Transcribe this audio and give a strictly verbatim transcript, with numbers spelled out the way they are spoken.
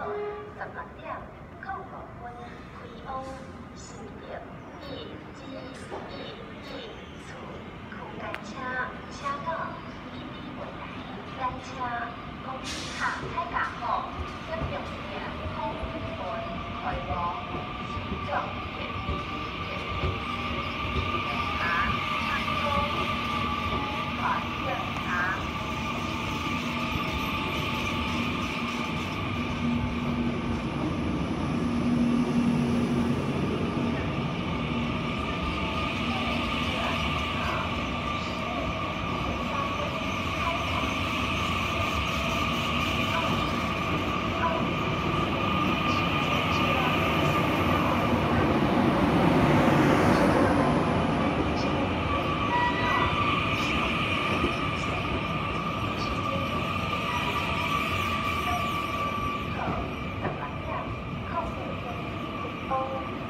十六点零五分开往新竹一至一一处区间车，请到一比未来单车公司卡开港后，将重点空运分开往新竹县。查查中，法院查。Oh.